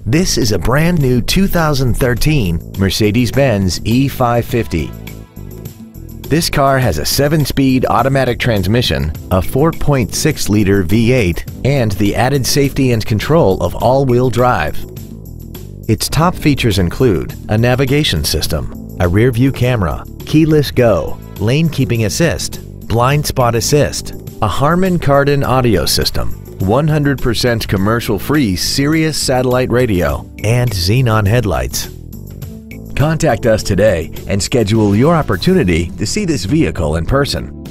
This is a brand new 2013 Mercedes-Benz E550. This car has a 7-speed automatic transmission, a 4.6-liter V8, and the added safety and control of all-wheel drive. Its top features include a navigation system, a rear-view camera, keyless go, lane keeping assist, blind spot assist, a Harman Kardon audio system, 100% commercial-free Sirius satellite radio, and xenon headlights. Contact us today and schedule your opportunity to see this vehicle in person.